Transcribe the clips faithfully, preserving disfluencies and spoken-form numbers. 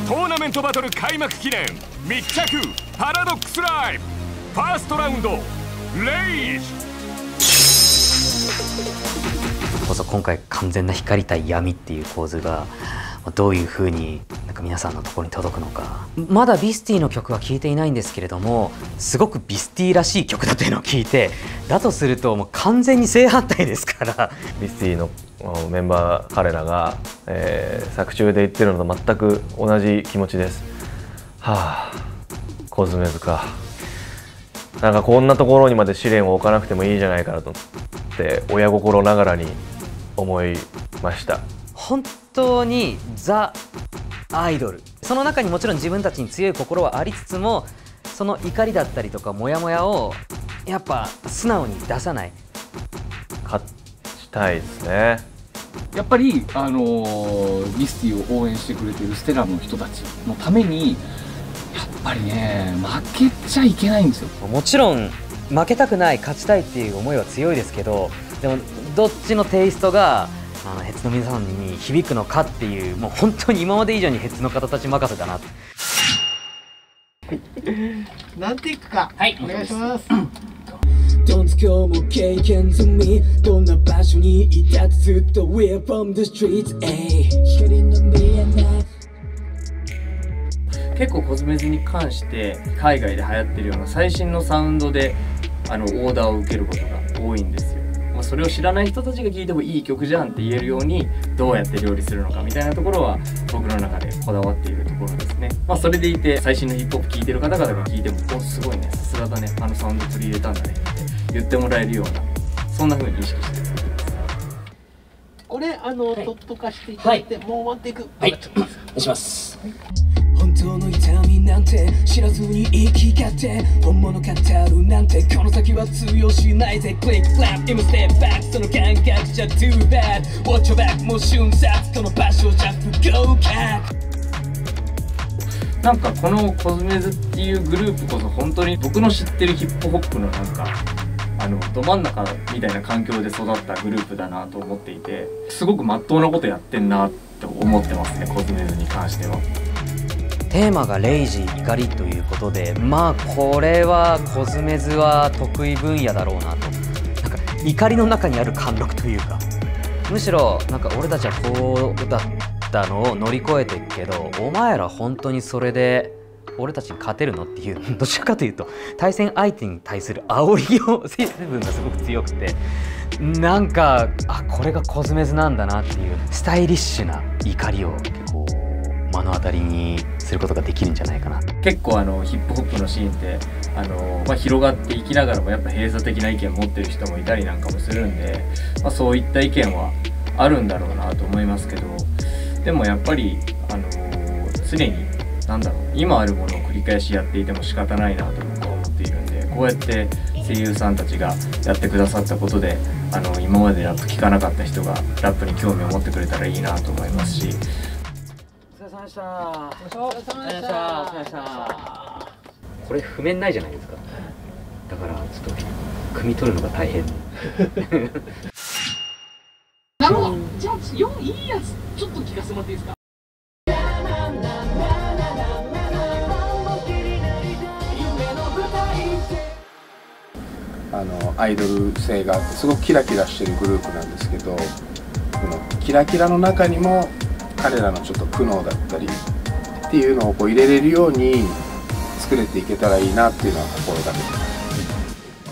トーナメントバトル開幕記念密着パラドックスライブファーストラウンドレイジ。 こそ今回完全な光対闇っていう構図がどういう風になんか皆さんのところに届くのか。まだビスティの曲は聴いていないんですけれども、すごくビスティらしい曲だというのを聞いて、だとするともう完全に正反対ですから。 ビスティのメンバー彼らが、えー、作中で言ってるのと全く同じ気持ちです。はあ、コズメズか。なんかこんなところにまで試練を置かなくてもいいじゃないかなとって親心ながらに思いました。 本当にザ・アイドル、その中にもちろん自分たちに強い心はありつつも、その怒りだったりとかモヤモヤをやっぱ素直に出さない。 勝ちたいですね。 やっぱり、あのー、ビスティを応援してくれてるステラの人たちのためにやっぱりね負けちゃいけないんですよ。 もちろん負けたくない、勝ちたいっていう思いは強いですけど、でもどっちのテイストがあのヘッズの皆さんに響くのかっていう、もう本当に今まで以上にヘッズの方たち任せだな。はい、 何ていくか、はい、お願いします。 どんつ今日も経験済み、どんな場所にいたってずっと We're from the streets、光の見えない。 結構コズメズに関して海外で流行ってるような最新のサウンドであのオーダーを受けることが多いんですよ。まあ、それを知らない人たちが聴いてもいい曲じゃんって言えるようにどうやって料理するのかみたいなところは僕の中でこだわっているところですね。まあ、それでいて最新のヒップホップ聴いてる方々が聴いても「おすごいね、さすがだね、あのサウンド取り入れたんだね」って言ってもらえるような、そんな風に意識して作ってます。 これあの、はい、トップ化していただいて、はい、もうワンテイクはい、お願いします。はい、 本当の痛みなんて知らずに生きがって本物語るなんてこの先は通用しないぜ。クリッククラップ今ステップバック、その感覚じゃ too bad Watch your back もう瞬殺、この場所じゃ不合格。 なんかこのコズメズっていうグループこそ本当に僕の知ってるヒップホップのなんかあのど真ん中みたいな環境で育ったグループだなと思っていて、すごく真っ当なことやってんなって思ってますね、コズメズに関しては。 テーマがレイジ怒りということで、まあこれはコズメズは得意分野だろうなと。なんか怒りの中にある貫禄というか、むしろなんか俺たちはこうだったのを乗り越えていくけど、お前ら本当にそれで俺たちに勝てるのっていう、どちらかというと対戦相手に対する煽りを成分がすごく強くて、なんかあこれがコズメズなんだなっていうスタイリッシュな怒りを結構目の当たりにすることができるんじゃないかな。 結構あのヒップホップのシーンってあの、まあ、広がっていきながらもやっぱ閉鎖的な意見を持ってる人もいたりなんかもするんで、まあ、そういった意見はあるんだろうなと思いますけど、でもやっぱりあの常になんだろう、今あるものを繰り返しやっていても仕方ないなと僕は思っているんで、こうやって声優さんたちがやってくださったことであの今までラップ聞かなかった人がラップに興味を持ってくれたらいいなと思いますし。 お疲れ様でした。お疲れ様でした。お疲れ様でした。これ譜面ないじゃないですか。だからちょっと汲み取るのが大変。 なるほど。じゃあよんいいやつちょっと聞かせてもらっていいですか。 あのアイドル性があってすごくキラキラしてるグループなんですけど、このキラキラの中にも彼らのちょっと苦悩だったりっていうのをこう入れれるように作れていけたらいいなっていうのは心がけてます。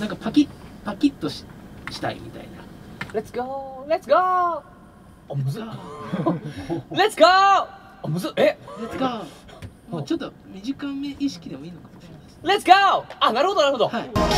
なんかパキッパキッと し, したいみたいな。 レッツゴーレッツゴー。あむずっ。レッツゴー。あむずっ。え。レッツゴー。 もうちょっと短め意識でもいいのかもしれないです。 レッツゴー。あ、なるほどなるほど。はい。レッツゴー。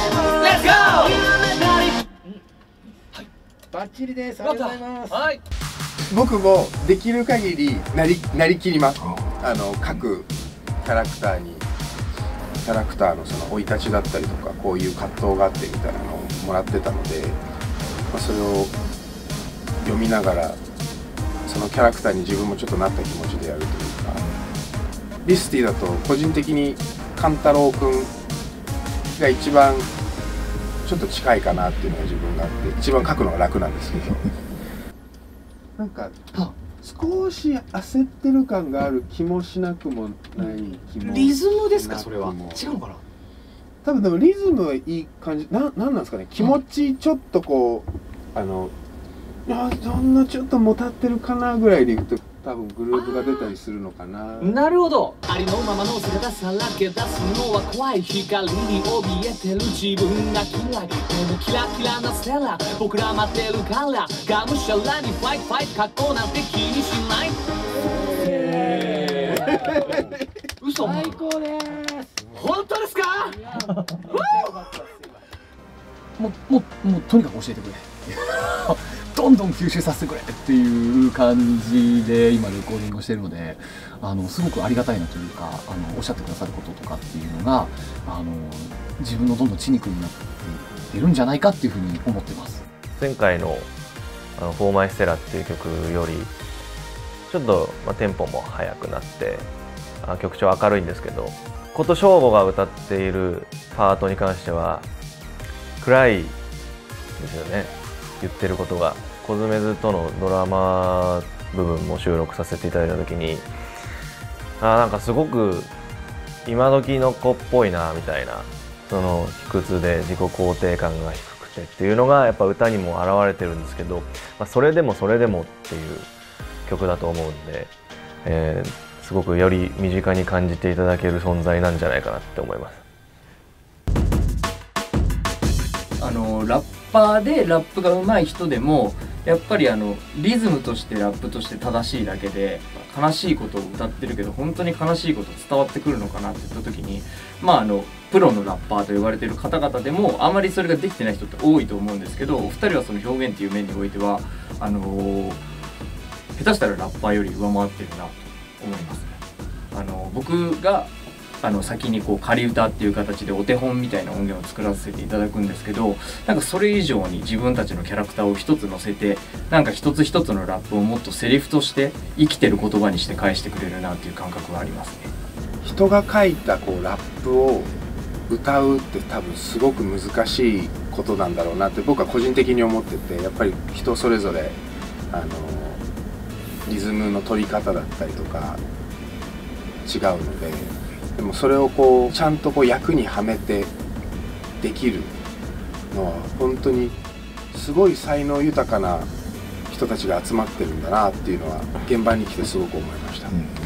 はい。バッチリです。ありがとうございます。 はい。 僕もできる限りなりなりきります。あの各キャラクターにキャラクターのその生い立ちだったりとか、こういう葛藤があってみたいなのをもらってたので、まあ、それを読みながらそのキャラクターに自分もちょっとなった気持ちでやるというか、ビスティだと個人的に勘太郎くんが一番ちょっと近いかなっていうのが自分があって、一番書くのが楽なんですけどなんか少し焦ってる感がある気もしなくもない気も。 リズムですか、それは。違うのかな。 多分でもリズムはいい感じ。な、なんなんですかね。気持ちちょっとこう、あの、いや、そんなちょっともたってるかなぐらいでいくと、多分グループが出たりするのかな。 なるほど。 ありのままの姿さらけ出すのは怖い。光に怯えてる自分が嫌い。でもキラキラなステラ、僕ら待ってるからがむしゃらにファイトファイト、格好なんて気にしない。嘘。最高です。本当ですか。もうもうもうとにかく教えてくれ。どんどん吸収させてくれっていう感じで今レコーディングをしているので、あのすごくありがたいなというか、あのおっしゃってくださることとかっていうのがあの自分のどんどん血肉になっているんじゃないかっていうふうに思ってます。 前回の「あのフォーマイステラ」っていう曲よりちょっと、まあ、テンポも速くなってあ曲調明るいんですけど、琴省吾が歌っているパートに関しては暗いですよね、言ってることが。コズメズとのドラマ部分も収録させていただいた時に、あなんかすごく今時の子っぽいなみたいな、その卑屈で自己肯定感が低くてっていうのがやっぱ歌にも表れてるんですけど、まあ、それでもそれでもっていう曲だと思うんで、えー、すごくより身近に感じていただける存在なんじゃないかなって思います。 あのラッパーでラップが上手い人でもやっぱりあのリズムとしてラップとして正しいだけで悲しいことを歌ってるけど本当に悲しいこと伝わってくるのかなって言った時に、まああのプロのラッパーと呼ばれてる方々でもあまりそれができてない人って多いと思うんですけど、お二人はその表現っていう面においてはあのー、下手したらラッパーより上回ってるなと思いますね。あの僕があの先にこう仮歌っていう形でお手本みたいな音源を作らせていただくんですけど、なんかそれ以上に自分たちのキャラクターを一つ乗せて、なんか一つ一つのラップをもっとセリフとして生きてる言葉にして返してくれるなっていう感覚がありますね。 人が書いたこうラップを歌うって多分すごく難しいことなんだろうなって僕は個人的に思ってて、やっぱり人それぞれあのリズムの取り方だったりとか違うので。でもそれをこうちゃんとこう役にはめてできるのは本当にすごい才能豊かな人たちが集まってるんだなっていうのは現場に来てすごく思いました。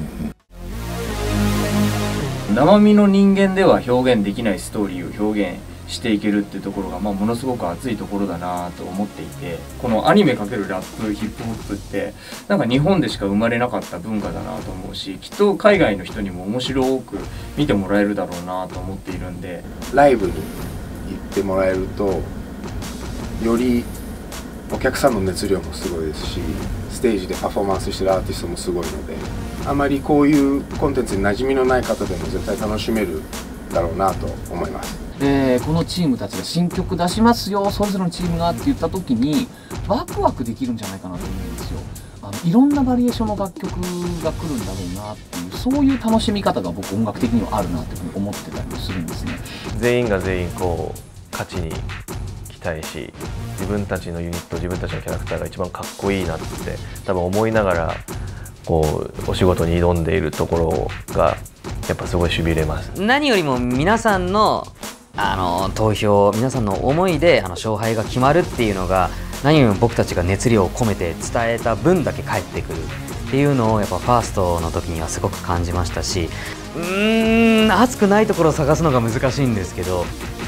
生身の人間では表現できないストーリーを表現していけるっていうところが、まあ、ものすごく熱いところだなと思っていて、このアニメ×ラップヒップホップってなんか日本でしか生まれなかった文化だなと思うし、きっと海外の人にも面白く見てもらえるだろうなと思っているんで、 ライブに行ってもらえるとよりお客さんの熱量もすごいですし、ステージでパフォーマンスしてるアーティストもすごいので、あまりこういうコンテンツに馴染みのない方でも絶対楽しめるだろうなと思います。 でこのチームたちが新曲出しますよ、それぞれのチームがって言った時にワクワクできるんじゃないかなと思うんですよ。あのいろんなバリエーションの楽曲が来るんだろうなっていう、そういう楽しみ方が僕音楽的にはあるなっていうふうに思ってたりもするんですね。 全員が全員こう勝ちに期待し、自分たちのユニット自分たちのキャラクターが一番かっこいいなって多分思いながらこうお仕事に挑んでいるところがやっぱすごいしびれます。 何よりも皆さんのあの投票、皆さんの思いであの勝敗が決まるっていうのが、何よりも僕たちが熱量を込めて伝えた分だけ返ってくるっていうのをやっぱファーストの時にはすごく感じましたし、うーん熱くないところを探すのが難しいんですけど、